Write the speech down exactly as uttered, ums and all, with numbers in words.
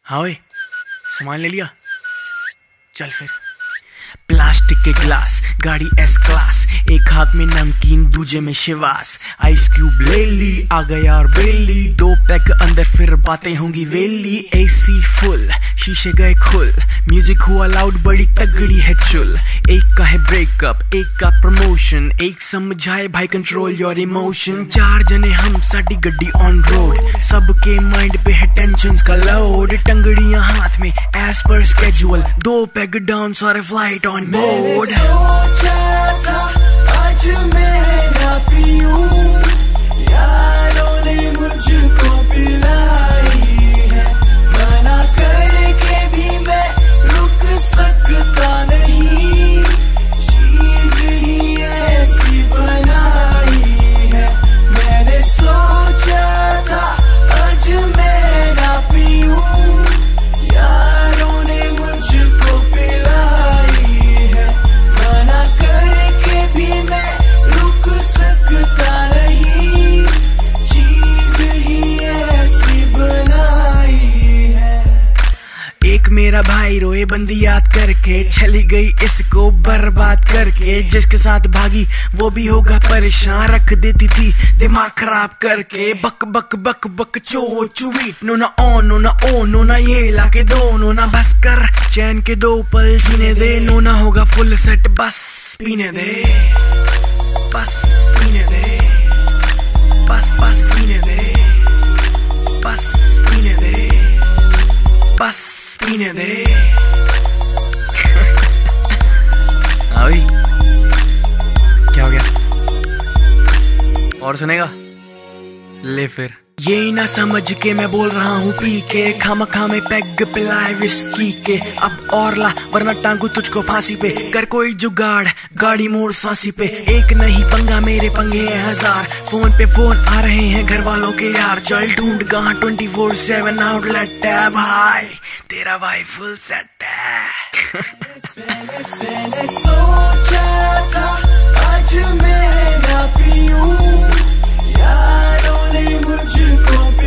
हाँ ओए, सामान ले लिया? चल फिर। प्लास्टिक के ग्लास, गाड़ी एस क्लास, एक हाथ में नमकीन दूजे में शिवास। आइस क्यूब ले ली, आ गया और बेली, दो पैक अंदर फिर बातें होंगी वेली। एसी फुल, शीशे गए खुल, म्यूजिक हुआ लाउड, बड़ी तगड़ी है चुल। एक का है ब्रेकअप, एक का प्रमोशन, एक समझाए भाई कंट्रोल योर इमोशन। चार जने हम, साडी गड्डी ऑन रोड, सबके माइंड पे है टेंशंस का लोड। टंगड़ियां हाथ में एज पर स्केड्यूल, दो पैग डाउन सारे फ्लाइट ऑन बोर्ड। सोचा था आज मैं ना पीऊं, यारों ने मुझको पिलाई है, मना करके भी मैं रुक सकता नहीं, चीज ही ऐसी बनाई है। मैंने सोचा था आज मैं ना पीऊं, यारों ने मुझको पिलाई है, मना करके भी मैं रुक सकता नहीं, चीज ही ऐसी बनाई है। एक मेरा भाई रोए बंदी याद करके, चली गई इसको बर्बाद करके। जिसके साथ भागी वो भी होगा परेशान, रख देती थी दिमाग खराब करके। बक बक बक बक चो चुवीट, नो ना ऑन नो ना ओ, नो ना ये लाके दो, नो ना बस कर चैन के दो पल जीने दे। नो ना होगा फुल सेट, बस पीने दे, बस पीने दे, बस बस पीने दे, बस पीने दे, बस पीने दे। हाँ भाई, क्या हो गया? और सुनेगा? ले फिर। ये ना समझ के मैं बोल रहा हूँ पी के, खामा खामे पैग पिलाए विस्की के। अब और ला वरना टांगू तुझको फांसी पे, कर कोई जुगाड़ गाड़ी मोड़ सांसी पे। एक नहीं पंगा मेरे पंगे हैं हजार, फोन पे फोन आ रहे हैं घर वालों के यार। चल ढूंढ कहाँ ट्वेंटी फोर सेवन आउटलेट है भाई, तेरा भाई फुल सेट है। मैंने सोचा था आज मैं ना पीऊं, यारों ने मुझको